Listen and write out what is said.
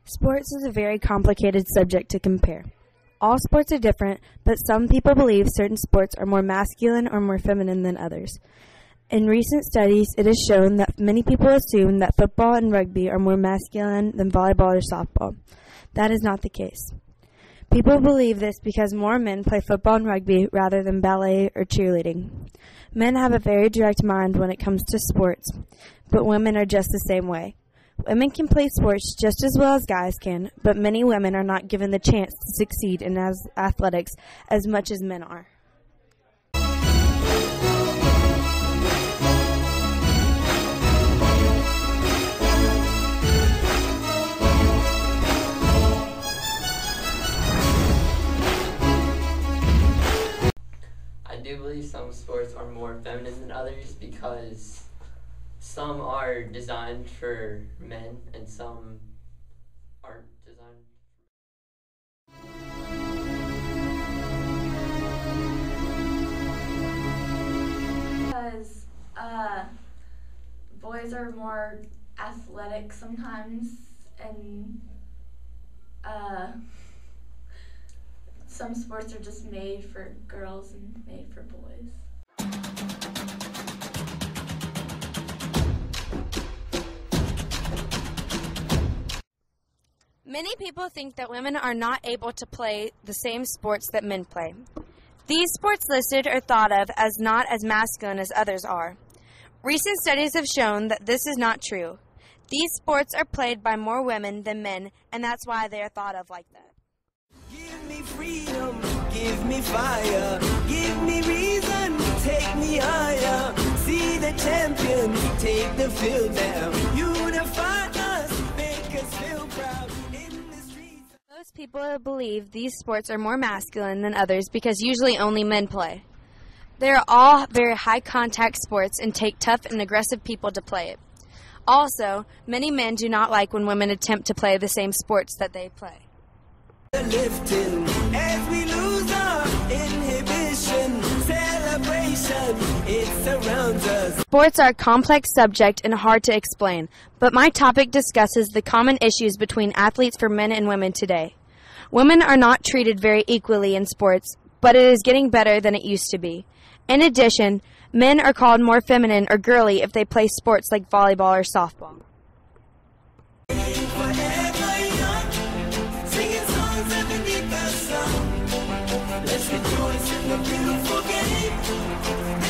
Sports is a very complicated subject to compare. All sports are different, but some people believe certain sports are more masculine or more feminine than others. In recent studies, it is shown that many people assume that football and rugby are more masculine than volleyball or softball. That is not the case. People believe this because more men play football and rugby rather than ballet or cheerleading. Men have a very direct mind when it comes to sports, but women are just the same way. Women can play sports just as well as guys can, but many women are not given the chance to succeed in athletics as much as men are. I do believe some sports are more feminine than others because some are designed for men and some aren't designed because boys are more athletic sometimes, and some sports are just made for girls and made for boys. Many people think that women are not able to play the same sports that men play. These sports listed are thought of as not as masculine as others are. Recent studies have shown that this is not true. These sports are played by more women than men, and that's why they are thought of like that. Give me freedom, give me fire, give me reason, take me higher. See the champion, take the field down, unify us, make us feel proud in the streets. Most people believe these sports are more masculine than others because usually only men play. They are all very high contact sports and take tough and aggressive people to play it. Also, many men do not like when women attempt to play the same sports that they play. Lifting as we lose our inhibition, celebration, it surrounds us. Sports are a complex subject and hard to explain, but my topic discusses the common issues between athletes for men and women today. Women are not treated very equally in sports, but it is getting better than it used to be. In addition, men are called more feminine or girly if they play sports like volleyball or softball. Let's rejoice in the beautiful game.